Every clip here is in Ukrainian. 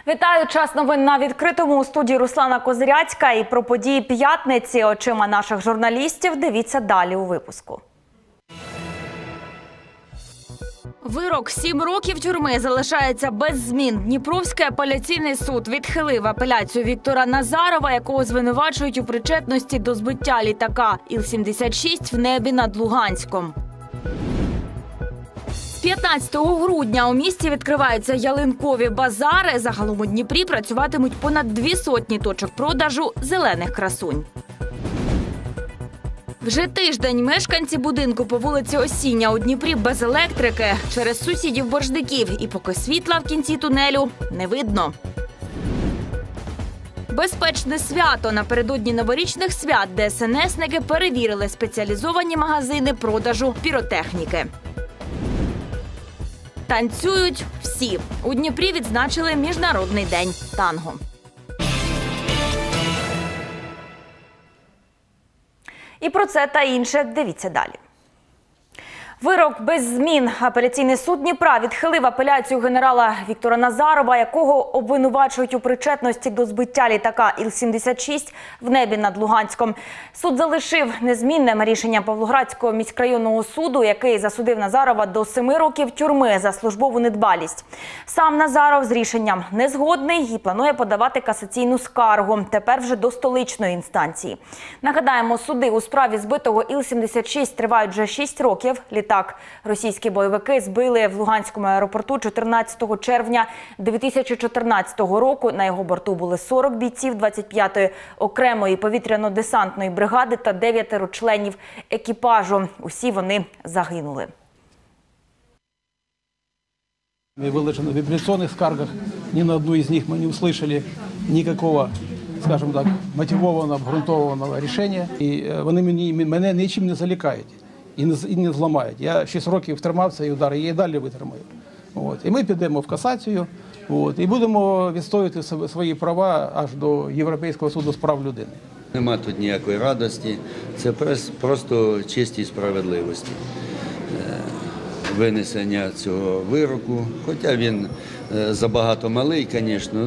Вітаю! Час новин на відкритому. У студії Руслана Козиряцька. І про події п'ятниці очима наших журналістів дивіться далі у випуску. Вирок 7 років тюрми залишається без змін. Дніпровський апеляційний суд відхилив апеляцію Віктора Назарова, якого звинувачують у причетності до збиття літака Іл-76 в небі над Луганськом. З 15 грудня у місті відкриваються ялинкові базари. Загалом у Дніпрі працюватимуть понад 200 точок продажу зелених красунь. Вже тиждень мешканці будинку по вулиці Осіння у Дніпрі без електрики через сусідів-боржників. І поки світла в кінці тунелю не видно. Безпечне свято. Напередодні новорічних свят ДСНСники перевірили спеціалізовані магазини продажу піротехніки. Танцюють всі. У Дніпрі відзначили Міжнародний день танго. І про це та інше дивіться далі. Вирок без змін. Апеляційний суд Дніпра відхилив апеляцію генерала Віктора Назарова, якого обвинувачують у причетності до збиття літака Іл-76 в небі над Луганськом. Суд залишив незмінним рішення Павлоградського міськрайонного суду, який засудив Назарова до 7 років тюрми за службову недбалість. Сам Назаров з рішенням не згодний і планує подавати касаційну скаргу, тепер вже до столичної інстанції. Нагадаємо, суди у справі збитого Іл-76 тривають вже 6 років. Так, російські бойовики збили в Луганському аеропорту 14 червня 2014 року. На його борту були 40 бійців 25-ї окремої повітряно-десантної бригади та 9 членів екіпажу. Усі вони загинули. Мы выложены в апелляционных скаргах. Ни на одну из них мы не услышали никакого, скажем так, мотивованного, обґрунтованого решения. І вони мене нічим не залякають. І не зламають. Я 6 років тримався і удари, я і далі витримаю. І ми підемо в касацію і будемо відстоювати свої права аж до Європейського суду з прав людини. Нема тут ніякої радості, це просто честь і справедливості. Винесення цього вироку, хоча він забагато малий, звісно,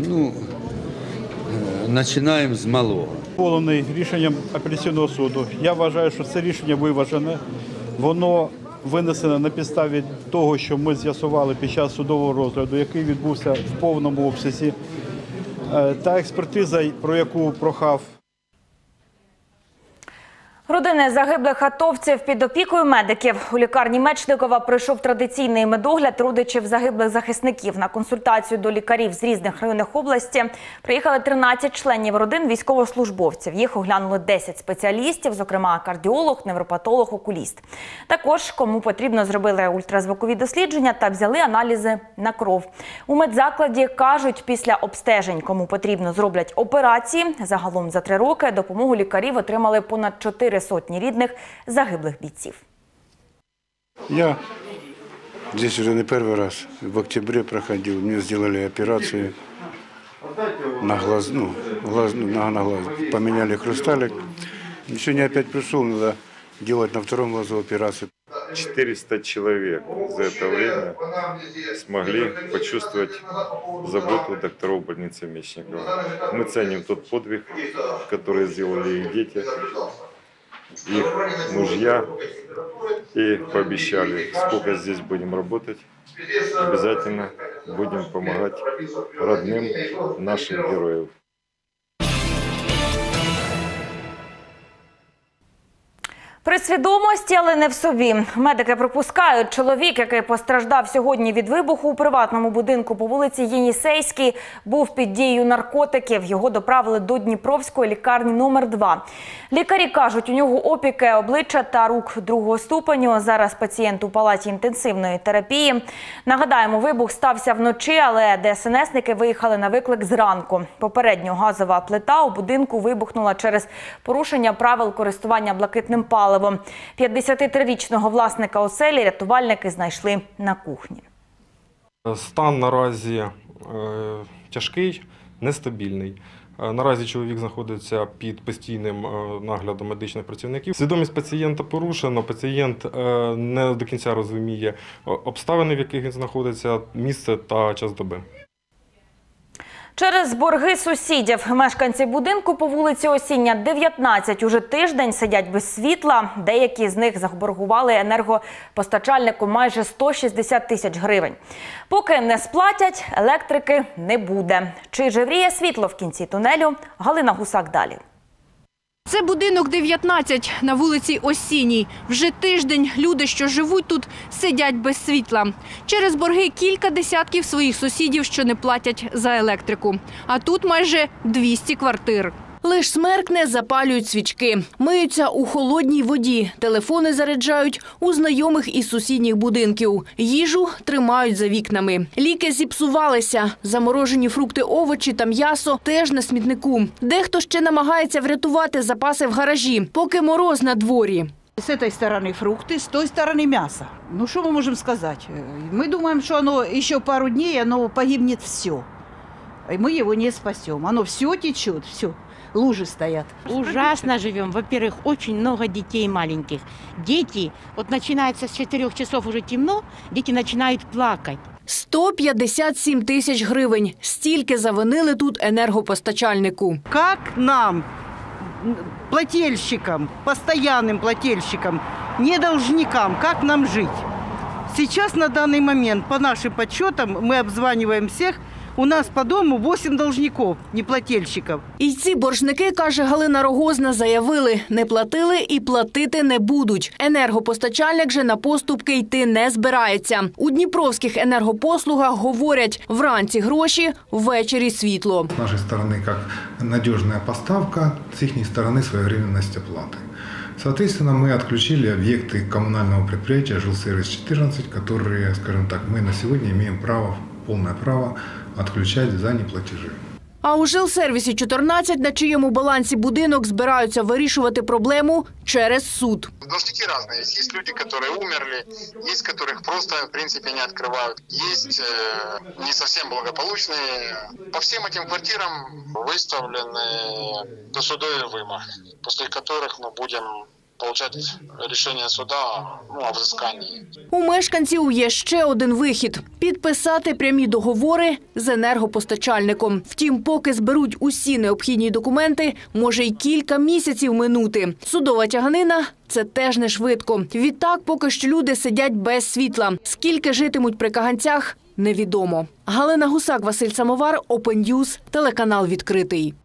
починаємо з малого. Задоволений рішенням апеляційного суду. Я вважаю, що це рішення виважене. Воно винесено на підставі того, що ми з'ясували під час судового розгляду, який відбувся в повному обсязі. Та експертиза, про яку прохав. Родини загиблих атовців під опікою медиків. У лікарні Мечникова пройшов традиційний медогляд родичів загиблих захисників. На консультацію до лікарів з різних районів області приїхали 13 членів родин військовослужбовців. Їх оглянули 10 спеціалістів, зокрема кардіолог, невропатолог, окуліст. Також, кому потрібно, зробили ультразвукові дослідження та взяли аналізи на кров. У медзакладі кажуть, після обстежень, кому потрібно, зроблять операції. Загалом за 3 роки допомогу лікарів отримали понад 4 сотні рідних загиблих бійців. Я здесь уже не первый раз. В октябре проходил. Мне сделали операцию на глаз, на глаз. Поменяли хрусталик. Сегодня опять пришел, надо делать на втором глазу операцию. 400 человек за это время смогли почувствовать заботу докторов больницы Мечникова. Мы ценим тот подвиг, который сделали их дети, их мужья, и пообещали, сколько здесь будем работать, обязательно будем помогать родным наших героев. При свідомості, але не в собі. Медики припускають, чоловік, який постраждав сьогодні від вибуху у приватному будинку по вулиці Єнісейській, був під дією наркотиків. Його доправили до Дніпровської лікарні номер 2. Лікарі кажуть, у нього опіки обличчя та рук 2-го ступеню. Зараз пацієнт у палаті інтенсивної терапії. Нагадаємо, вибух стався вночі, але ДСНСники виїхали на виклик зранку. Попередньо газова плита у будинку вибухнула через порушення правил користування блакитним паливом. 53-річного власника оселі рятувальники знайшли на кухні. Стан наразі тяжкий, нестабільний. Наразі чоловік знаходиться під постійним наглядом медичних працівників. Свідомість пацієнта порушена, пацієнт не до кінця розуміє обставини, в яких він знаходиться, місце та час доби. Через борги сусідів мешканці будинку по вулиці Осіння, 19 уже тиждень сидять без світла. Деякі з них заборгували енергопостачальнику майже 160 тисяч гривень. Поки не сплатять, електрики не буде. Чи жевріє світло в кінці тунелю? Галина Гусак далі. Це будинок 19 на вулиці Осінній. Вже тиждень люди, що живуть тут, сидять без світла. Через борги кілька десятків своїх сусідів, що не платять за електрику. А тут майже 200 квартир. Лиш смеркне, запалюють свічки. Миються у холодній воді. Телефони заряджають у знайомих із сусідніх будинків. Їжу тримають за вікнами. Ліки зіпсувалися. Заморожені фрукти, овочі та м'ясо теж на смітнику. Дехто ще намагається врятувати запаси в гаражі, поки мороз на дворі. С этой стороны фрукты, с той стороны мясо. Ну, что мы можем сказать? Мы думаем, что оно еще пару дней, оно погибнет все. И мы его не спасем. Оно все течет, все. Лужи стоят. Ужасно живем. Во-первых, очень много детей маленьких. Дети, вот начинается с 4 часов уже темно, дети начинают плакать. 157 тисяч гривень. Стільки завинили тут енергопостачальнику. Как нам, плательщикам, постоянным плательщикам, не должникам, как нам жить? Сейчас на данный момент, по нашим подсчетам, мы обзваниваем всех, у нас по дому 8 должников, неплательщиков. І ці боржники, каже Галина Рогозна, заявили, не платили і платити не будуть. Енергопостачальник же на поступки йти не збирається. У Дніпровських енергопослугах говорять, вранці гроші, ввечері світло. З нашої сторони, як надіжна поставка, з їхньої сторони своєвременність оплати. Соответственно, мы отключили объекты коммунального предприятия «Жилсервис-14», которые, скажем так, мы на сегодня имеем право, полное право отключать за неплатежи. А у «Жилсервісі-14», на чиєму балансі будинок, збираються вирішувати проблему через суд. Должники разные. Есть люди, которые умерли, есть, которых просто, в принципе, не открывают. Есть не совсем благополучные. По всем этим квартирам выставлены досудовые вымоги, после которых мы будем получать рішення суду о взисканні. У мешканців є ще один вихід – підписати прямі договори з енергопостачальником. Втім, поки зберуть усі необхідні документи, може й кілька місяців минути. Судова тяганина – це теж не швидко. Відтак, поки що люди сидять без світла. Скільки житимуть при каганцях – невідомо. Галина Гусак, Василь Самовар, Open News, телеканал «Відкритий».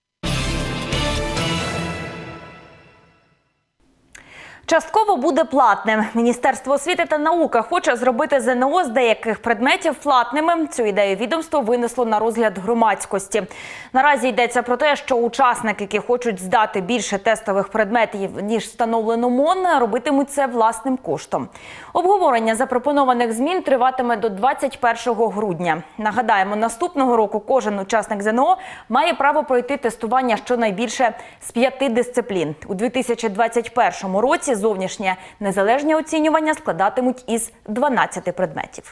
Частково буде платним. Міністерство освіти та науки хоче зробити ЗНО з деяких предметів платними. Цю ідею відомство винесло на розгляд громадськості. Наразі йдеться про те, що учасники, які хочуть здати більше тестових предметів, ніж встановлено МОН, робитимуть це власним коштом. Обговорення запропонованих змін триватиме до 21 грудня. Нагадаємо, наступного року кожен учасник ЗНО має право пройти тестування щонайбільше з 5 дисциплін. У 2021 році зовнішнє незалежні оцінювання складатимуть із 12 предметів.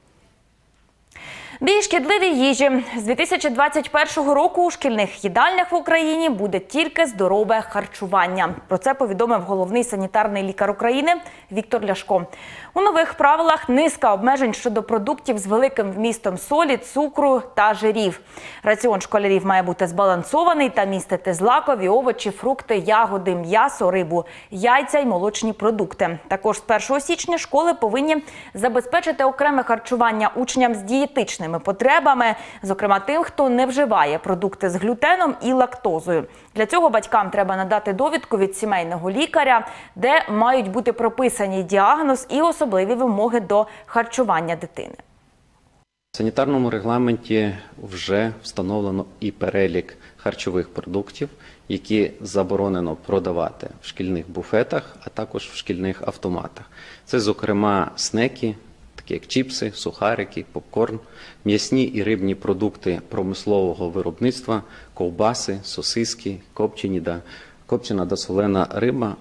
Бій шкідливій їжі. З 2021 року у шкільних їдальнях в Україні буде тільки здорове харчування. Про це повідомив головний санітарний лікар України Віктор Ляшко. У нових правилах низка обмежень щодо продуктів з великим вмістом солі, цукру та жирів. Раціон школярів має бути збалансований та містити злакові, овочі, фрукти, ягоди, м'ясо, рибу, яйця й молочні продукти. Також з 1 січня школи повинні забезпечити окреме харчування учням з дієтичними потребами, зокрема тим, хто не вживає продукти з глютеном і лактозою. Для цього батькам треба надати довідку від сімейного лікаря, де мають бути прописані діагноз і особливі вимоги до харчування дитини. В санітарному регламенті вже встановлено і перелік харчових продуктів, які заборонено продавати в шкільних буфетах, а також в шкільних автоматах. Це, зокрема, снеки, такі як чіпси, сухарики, попкорн, м'ясні і рибні продукти промислового виробництва, ковбаси, сосиски, копчена та солена риба.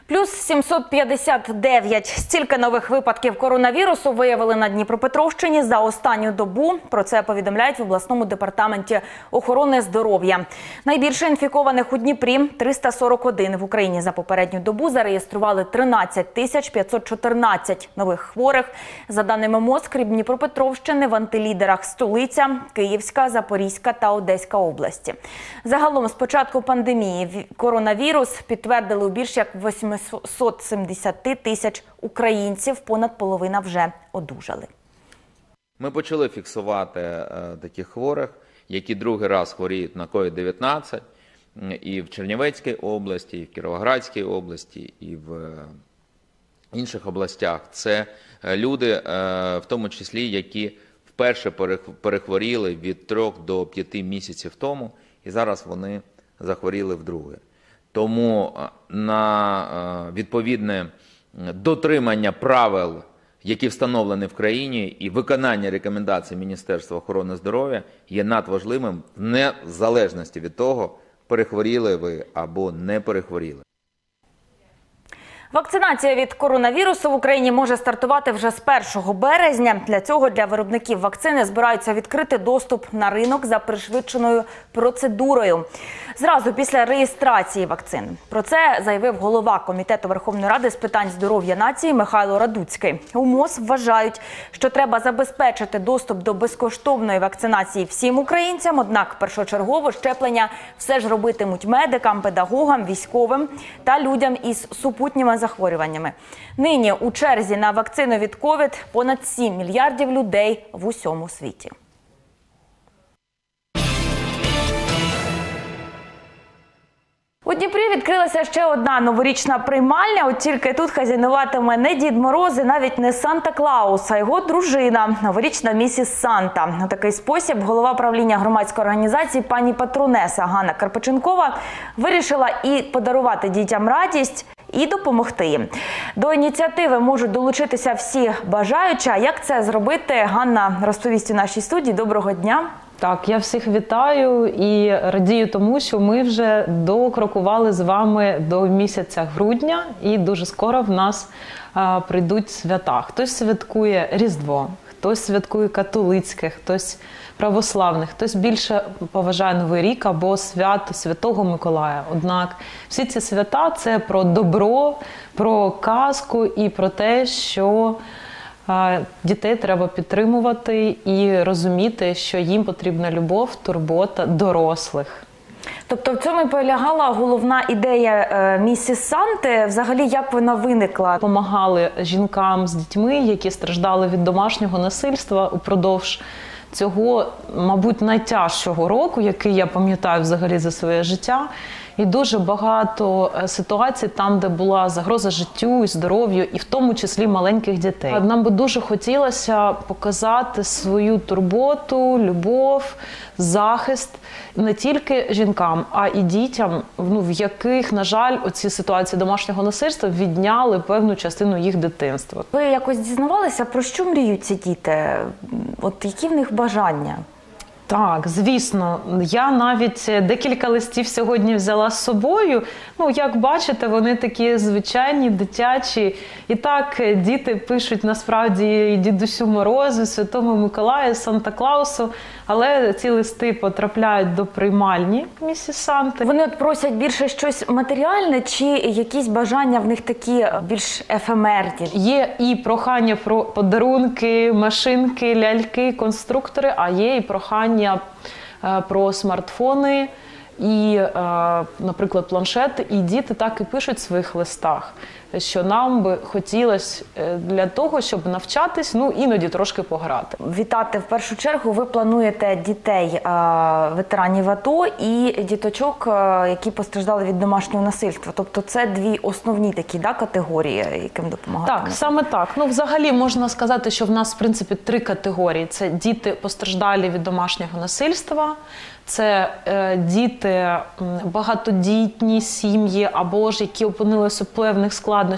Плюс 759. Стільки нових випадків коронавірусу виявили на Дніпропетровщині за останню добу. Про це повідомляють в обласному департаменті охорони здоров'я. Найбільше інфікованих у Дніпрі – 341. В Україні за попередню добу зареєстрували 13 514 нових хворих. За даними МОЗ, крім Дніпропетровщини, в антилідерах столиця, Київська, Запорізька та Одеська області. Загалом з початку пандемії коронавірус підтвердили у більш як 870 тисяч українців, понад половина вже одужали. Ми почали фіксувати таких хворих, які другий раз хворіють на COVID-19 і в Чернівецькій області, і в Кіровоградській області, і в інших областях. Це люди, в тому числі, які вперше перехворіли від 3 до 5 місяців тому, і зараз вони захворіли вдруге. Тому на відповідне дотримання правил, які встановлені в країні, і виконання рекомендацій Міністерства охорони здоров'я є надважливим в незалежності від того, перехворіли ви або не перехворіли. Вакцинація від коронавірусу в Україні може стартувати вже з 1 березня. Для цього для виробників вакцини збираються відкрити доступ на ринок за пришвидшеною процедурою. Зразу після реєстрації вакцин. Про це заявив голова Комітету Верховної Ради з питань здоров'я нації Михайло Радуцький. У МОЗ вважають, що треба забезпечити доступ до безкоштовної вакцинації всім українцям, однак першочергово щеплення все ж робитимуть медикам, педагогам, військовим та людям із супутніми захворюваннями. Нині у черзі на вакцину від ковід понад 7 мільярдів людей в усьому світі. У Дніпрі відкрилася ще одна новорічна приймальня, от тільки тут хазяйнуватиме не Дід Мороз і навіть не Санта-Клаус, а його дружина – новорічна місіс Санта. У такий спосіб голова правління громадської організації пані Патронеса Ганна Карпаченкова вирішила і подарувати дітям радість, і допомогти їм. До ініціативи можуть долучитися всі бажаючі. А як це зробити, Ганна розповість у нашій студії. Доброго дня. Так, я всіх вітаю і радію тому, що ми вже докрокували з вами до місяця грудня і дуже скоро в нас прийдуть свята. Хтось святкує Різдво, хтось святкує католицьке, хтось православне, хтось більше поважає Новий рік або свято Святого Миколая. Однак всі ці свята – це про добро, про казку і про те, що дітей треба підтримувати і розуміти, що їм потрібна любов, турбота дорослих. Тобто в цьому і полягала головна ідея місіс Санти. Взагалі, як вона виникла? Помагали жінкам з дітьми, які страждали від домашнього насильства упродовж цього, мабуть, найтяжчого року, який я пам'ятаю взагалі за своє життя. І дуже багато ситуацій там, де була загроза життю і здоров'ю, і в тому числі маленьких дітей. Нам би дуже хотілося показати свою турботу, любов, захист не тільки жінкам, а і дітям, в яких, на жаль, оці ситуації домашнього насильства відняли певну частину їх дитинства. Ви якось дізнавалися, про що мріють ці діти? От які в них бажання? Так, звісно. Я навіть декілька листів сьогодні взяла з собою. Як бачите, вони такі звичайні, дитячі. І так, діти пишуть насправді і Дідусю Морозу, Святому Миколаю, Санта-Клаусу. Але ці листи потрапляють до приймальні місіс Санти. Вони просять більше щось матеріальне чи якісь бажання в них такі більш ефемерні? Є і прохання про подарунки, машинки, ляльки, конструктори, а є і прохання про смартфони і, наприклад, планшети. І діти так і пишуть в своїх листах, що нам би хотілося для того, щоб навчатись, іноді трошки пограти. Вітати в першу чергу ви плануєте дітей ветеранів АТО і діточок, які постраждали від домашнього насильства. Тобто це дві основні такі категорії, яким допомагати? Так, саме так. Взагалі можна сказати, що в нас, в принципі, 3 категорії. Це діти постраждалі від домашнього насильства, це діти, багатодітні сім'ї або ж які опинилися у певних складнощах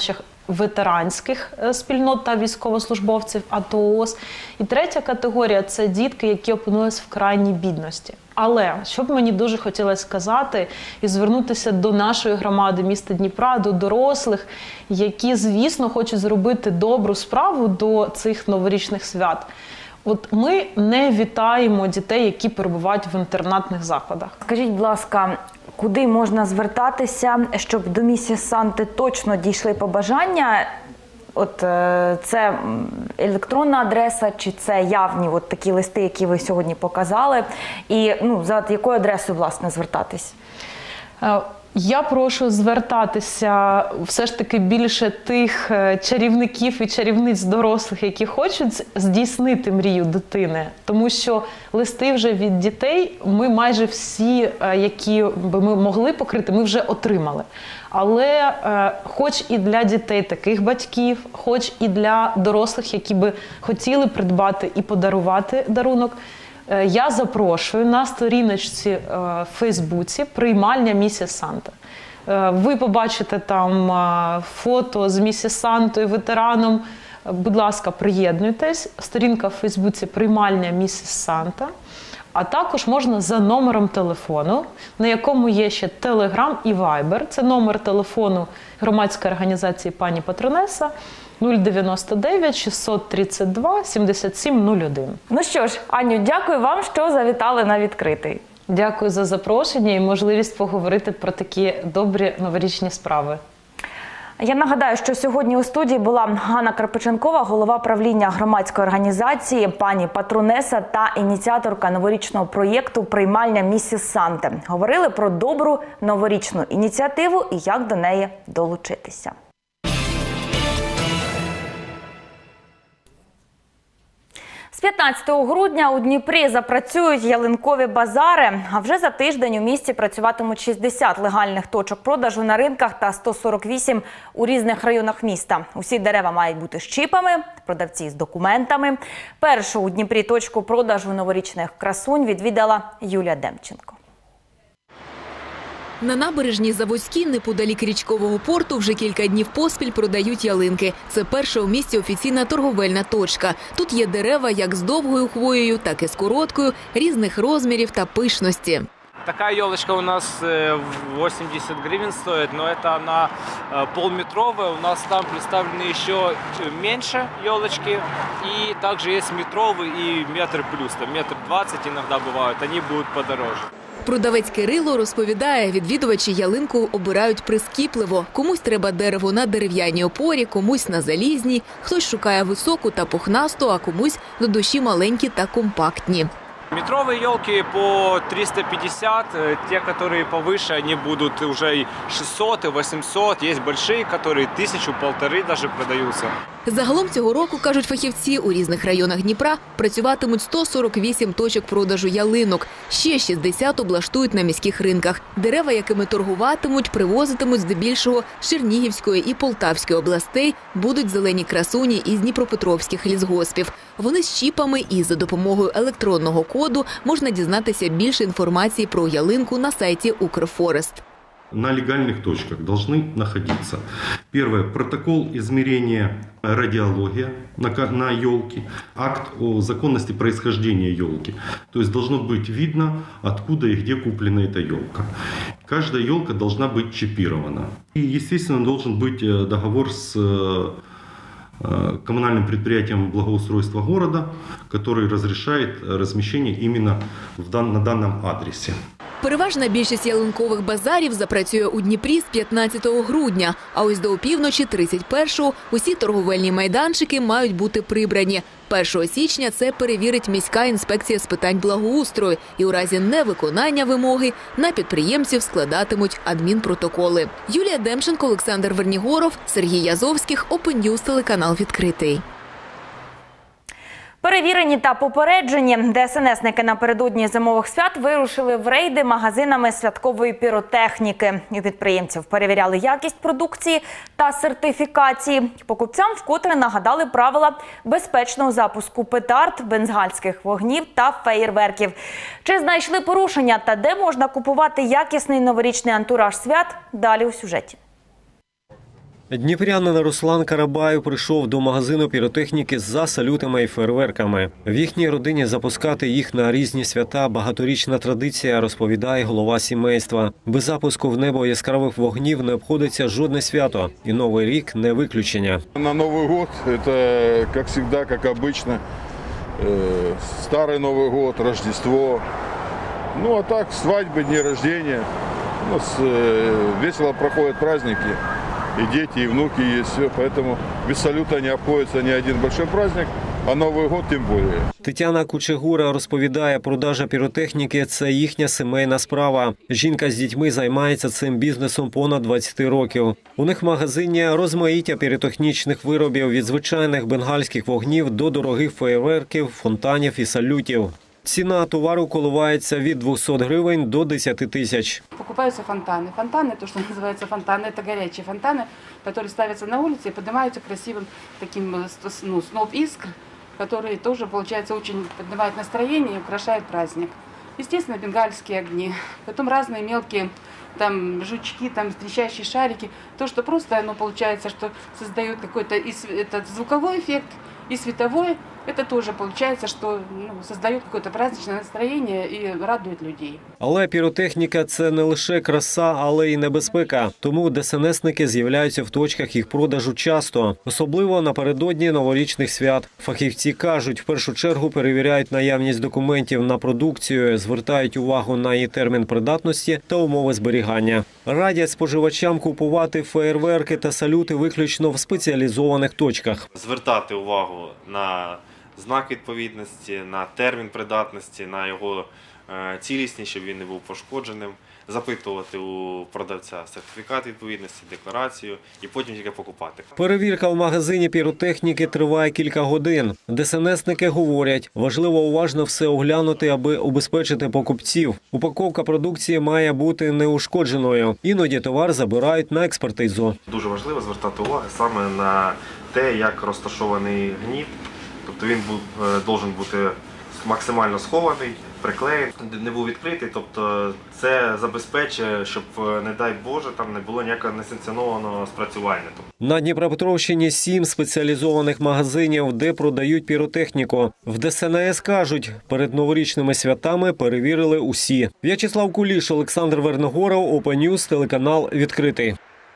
ветеранських спільнот та військовослужбовців АТО/ООС. І третя категорія – це дітки, які опинились в крайній бідності. Але, що б мені дуже хотілося сказати і звернутися до нашої громади міста Дніпра, до дорослих, які, звісно, хочуть зробити добру справу до цих новорічних свят. От ми не вітаємо дітей, які перебувають в інтернатних закладах. Скажіть, будь ласка, куди можна звертатися, щоб до місії Санти точно дійшли побажання? От це електронна адреса, чи це явні от такі листи, які ви сьогодні показали? І за якою адресою, власне, звертатись? Я прошу звертатися все ж таки більше тих чарівників і чарівниць дорослих, які хочуть здійснити мрію дитини. Тому що листи вже від дітей ми майже всі, які би ми могли покрити, ми вже отримали. Але хоч і для дітей таких батьків, хоч і для дорослих, які би хотіли придбати і подарувати дарунок, я запрошую на сторіночці в Фейсбуці «Приймальня місіс Санта». Ви побачите там фото з місіс Сантою, ветераном. Будь ласка, приєднуйтесь. Сторінка в Фейсбуці «Приймальня місіс Санта». А також можна за номером телефону, на якому є ще Telegram і Viber. Це номер телефону громадської організації «Пані Патронеса» 099 632 7701. Ну що ж, Аню, дякую вам, що завітали на відкритий. Дякую за запрошення і можливість поговорити про такі добрі новорічні справи. Я нагадаю, що сьогодні у студії була Ганна Карпиченкова, голова правління громадської організації «Пані Патронеса» та ініціаторка новорічного проєкту «Приймальня місіс Санти». Говорили про добру новорічну ініціативу і як до неї долучитися. З 15 грудня у Дніпрі запрацюють ялинкові базари, а вже за тиждень у місті працюватимуть 60 легальних точок продажу на ринках та 148 у різних районах міста. Усі дерева мають бути з чіпами, продавці з документами. Першу у Дніпрі точку продажу новорічних красунь відвідала Юлія Демченко. На набережній Заводській, неподалік річкового порту, вже кілька днів поспіль продають ялинки. Це перша у місті офіційна торговельна точка. Тут є дерева як з довгою хвоєю, так і з короткою, різних розмірів та пишності. Такая елочка у нас 80 гривен стоит, но это она полметровая. У нас там представлены еще меньше елочки. И также есть метровый и метр плюс. Там метр 20 иногда бывают, они будут подороже. Продавець Кирило розповідає, відвідувачі ялинку обирають прискіпливо. Комусь треба дерево на дерев'яній опорі, комусь на залізній, хтось шукає високу та пухнасту, а комусь до душі маленькі та компактні. Метровые елки по 350, те, которые повыше, они будут уже и 600, и 800. Есть большие, которые 1000-1500 даже продаются. Загалом цього року, кажуть фахівці, у різних районах Дніпра працюватимуть 148 точок продажу ялинок. Ще 60 облаштують на міських ринках. Дерева, якими торгуватимуть, привозитимуть здебільшого з Чернігівської і Полтавської областей, будуть зелені красуні із дніпропетровських лісгоспів. Вони з чіпами і за допомогою електронного коду можна дізнатися більше інформації про ялинку на сайті Укрфорест. На легальных точках должны находиться. Первое – протокол измерения радиология на елке, акт о законности происхождения елки. То есть должно быть видно, откуда и где куплена эта елка. Каждая елка должна быть чипирована. И, естественно, должен быть договор с коммунальным предприятием благоустройства города, который разрешает размещение именно на данном адресе. Переважна більшість ялинкових базарів запрацює у Дніпрі з 15 грудня, а ось до опівночі 31-го усі торговельні майданчики мають бути прибрані. 1 січня це перевірить міська інспекція з питань благоустрою і у разі невиконання вимоги на підприємців складатимуть адмінпротоколи. Юлія Демченко, Олександр Вернігоров, Сергій Язовських, Open News, телеканал «Відкритий». Перевірені та попереджені, ДСНСники напередодні зимових свят вирушили в рейди магазинами святкової піротехніки. У підприємців перевіряли якість продукції та сертифікації. Покупцям вкотре нагадали правила безпечного запуску петард, бенгальських вогнів та феєрверків. Чи знайшли порушення та де можна купувати якісний новорічний антураж свят? Далі у сюжеті. Дніпрянин Руслан Карабаєв прийшов до магазину піротехніки за салютами і фейерверками. В їхній родині запускати їх на різні свята – багаторічна традиція, розповідає голова сімейства. Без запуску в небо яскравих вогнів не обходиться жодне свято. І Новий рік – не виключення. На Новый год это, как всегда, как обычно, Старый Новый год, Рождество. Ну а так, свадьбы, дни рождения. У нас весело проходят праздники. И дети, и внуки есть, все. Поэтому без салюта не обходится ни один большой праздник, а Новий год тим більше. Тетяна Кучегура розповідає, продажа піротехніки – це їхня сімейна справа. Жінка з дітьми займається цим бізнесом понад 20 років. У них в магазині розмаїття піротехнічних виробів від звичайних бенгальських вогнів до дорогих феєрверків, фонтанів і салютів. Ціна товару коливається від 200 гривень до 10 тисяч. Покупаются фонтаны. Фонтаны, то, что называется фонтаны, это горячие фонтаны, которые ставятся на улице и поднимаются красивым таким сноп искр, которые тоже, получается, очень поднимают настроение и украшают праздник. Естественно, бенгальские огни, потом разные мелкие там жучки, там трещащие шарики. То, что просто, оно получается, что создает какой-то звуковой эффект и световой. Это тоже получается, что создает какое-то праздничное настроение и радует людей. Але піротехніка – це не лише краса, але й небезпека. Тому ДСНСники з'являються в точках їх продажу часто. Особливо напередодні новорічних свят. Фахівці кажуть, в першу чергу перевіряють наявність документів на продукцію, звертають увагу на її термін придатності та умови зберігання. Радять споживачам купувати феєрверки та салюти виключно в спеціалізованих точках. Звертати увагу на знак відповідності, на термін придатності, на його цілісність, щоб він не був пошкодженим, запитувати у продавця сертифікат відповідності, декларацію і потім тільки покупати. Перевірка в магазині піротехніки триває кілька годин. ДСНСники говорять, важливо уважно все оглянути, аби убезпечити покупців. Упаковка продукції має бути неушкодженою. Іноді товар забирають на експертизу. Дуже важливо звертати увагу саме на те, як розташований гніт. Тобто він має бути максимально схований, приклеєний, не був відкритий. Тобто це забезпечує, щоб, не дай Боже, там не було ніякого несанкціонованого спрацювання. На Дніпропетровщині 7 спеціалізованих магазинів, де продають піротехніку. В ДСНС кажуть, перед новорічними святами перевірили усі. В'ячеслав Куліш, Олександр Верногоров, Open News, телеканал «Відкритий».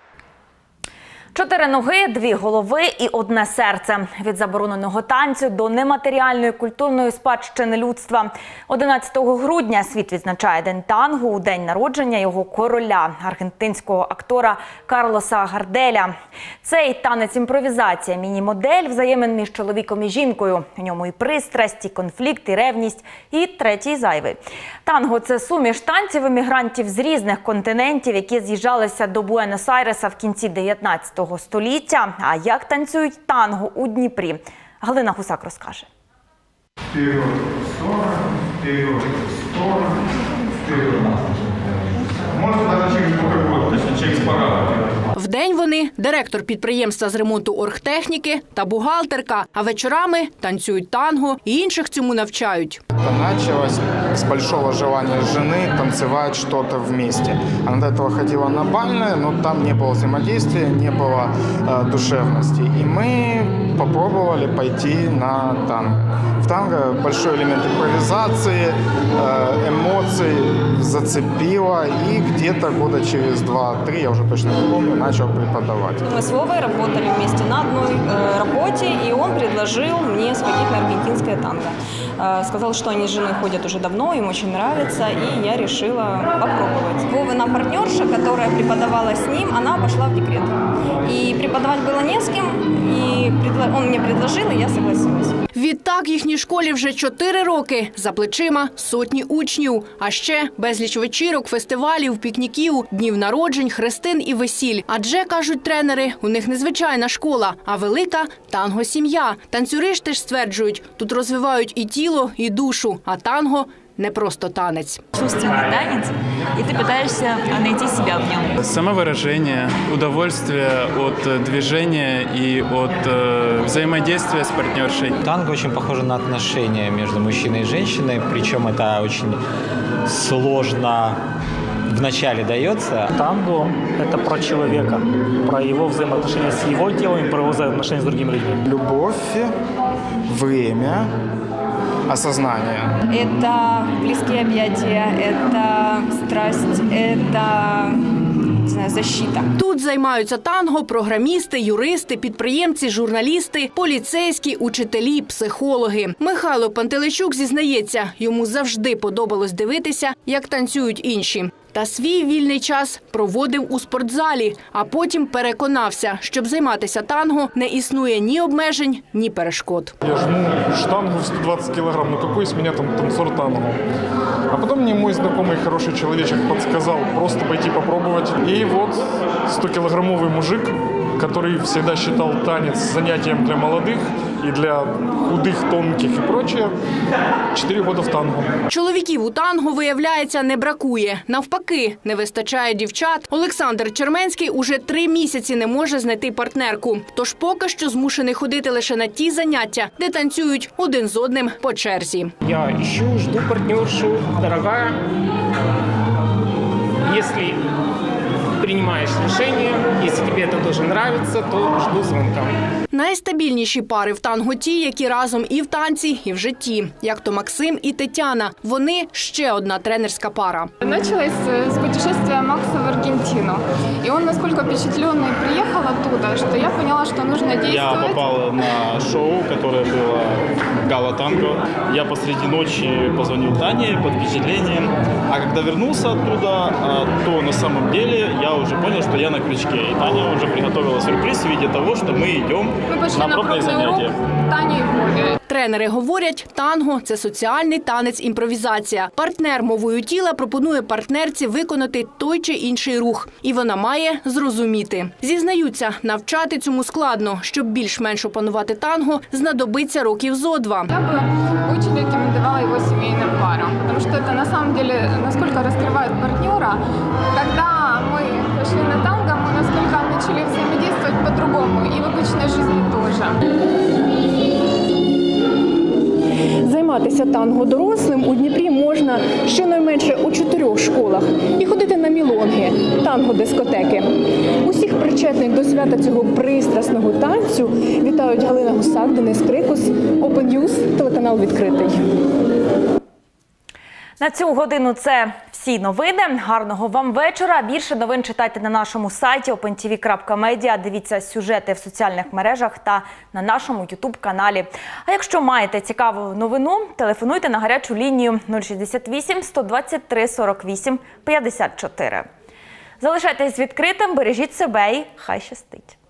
4 ноги, 2 голови і 1 серце. Від забороненого танцю до нематеріальної культурної спадщини людства. 11 грудня світ відзначає День танго у день народження його короля, аргентинського актора Карлоса Гарделя. Цей танець-імпровізація, міні-модель взаємин між чоловіком і жінкою. У ньому і пристрасть, і конфлікт, і ревність, і третій зайвий. Танго – це суміш танців емігрантів з різних континентів, які з'їжджалися до Буенос-Айреса в кінці 19 століття. А як танцюють танго у Дніпрі? Галина Гусак розкаже. Вперед, в сторону, вперед. Можна навіть через бухарбот, тобто через парад. Вдень вони – директор підприємства з ремонту оргтехніки та бухгалтерка, а вечорами танцюють танго і інших цьому навчають. Началось с большого желания жены танцевать что-то вместе. Она до этого ходила на бальное, но там не было взаимодействия, не было душевности. И мы попробовали пойти на танго. В танго большой элемент импровизации, эмоций зацепило. И где-то года через 2-3, я уже точно не помню, начал преподавать. Мы с Вовой работали вместе на одной работе, и он предложил мне сходить на аргентинское танго. Сказал, что они с женой ходят уже давно, им очень нравится, и я решила попробовать. Вовина партнерша, которая преподавала с ним, она пошла в декрет. И преподавать было не с кем, и он мне предложил, и я согласилась. Відтак їхній школі вже 4 роки. За плечима сотні учнів. А ще безліч вечірок, фестивалів, пікніків, днів народжень, хрестин і весіль. Адже, кажуть тренери, у них не звичайна школа, а велика танго-сім'я. Танцюристи ж стверджують, тут розвивають і тіло, і душу, а танго – не просто танець. Чувственный танец, и ты пытаешься найти себя в нем. Самовыражение, удовольствие от движения и от взаимодействия с партнершей. Танго очень похоже на отношения между мужчиной и женщиной, причем это очень сложно вначале дается. Танго – это про человека, про его взаимоотношения с его телом и про его взаимоотношения с другими людьми. Любовь, время, осознание. Это близкие объятия, это страсть, это, не знаю, защита. Тут займаються танго програмісти, юристи, підприємці, журналісти, поліцейські, учителі, психологи. Михайло Пантелейчук зізнається, йому завжди подобалось дивитися, як танцюють інші. Та свій вільний час проводив у спортзалі, а потім переконався, щоб займатися танго, не існує ні обмежень, ні перешкод. Я жму штангу в 120 килограмм, ну какой из меня там танцор танго? А потом мне мой знакомый хороший человечек подсказал просто пойти попробовать. И вот 100-килограммовый мужик, который всегда считал танец занятием для молодых и для худых, тонких и прочее, 4 года в танго. Чоловіків у танго, виявляється, не бракує. Навпаки, не вистачає дівчат. Олександр Черменський уже 3 місяці не може знайти партнерку. Тож поки що змушений ходити лише на ті заняття, де танцюють один з одним по черзі. Я ищу, жду партнершу, дорогая. Если принимаешь решение, если тебе это тоже нравится, то жду звонка. Найстабільніші пари в танго ті, які разом і в танці, і в житті. Як то Максим і Тетяна. Вони – ще одна тренерська пара. Началось с путешествия Макса в Аргентину. И он насколько впечатленный приехал оттуда, что я поняла, что нужно действовать. Я попал на шоу, которое было гала-танго. Я посреди ночи позвонил Тане под впечатлением. А когда вернулся оттуда, то на самом деле я уже понял, что я на крючке. И Таня уже приготовила сюрприз в виде того, что мы идем на пробные занятия. Таня и Вове. Тренери говорять, танго – це соціальний танець-імпровізація. Партнер мовою тіла пропонує партнерці виконати той чи інший рух. І вона має зрозуміти. Зізнаються, навчати цьому складно. Щоб більш-менш опанувати танго, знадобиться років зо 2. Я бы очень рекомендовала его семейным парам, потому что это на самом деле насколько раскрывает партнера. Когда мы пошли на танго, мы насколько начали взаимодействовать по-другому, и в обычной жизни тоже. Займатися танго дорослим у Дніпрі можна щонайменше у 4 школах і ходити на мілонги, танго-дискотеки. Усіх причетних до свята цього пристрасного танцю вітають Галина Гусак, Денис Крикус, Open News, телеканал «Відкритий». На цю годину це всі новини. Гарного вам вечора. Більше новин читайте на нашому сайті opentv.media. Дивіться сюжети в соціальних мережах та на нашому YouTube-каналі. А якщо маєте цікаву новину, телефонуйте на гарячу лінію 068 123 48 54. Залишайтесь відкритим, бережіть себе і хай щастить.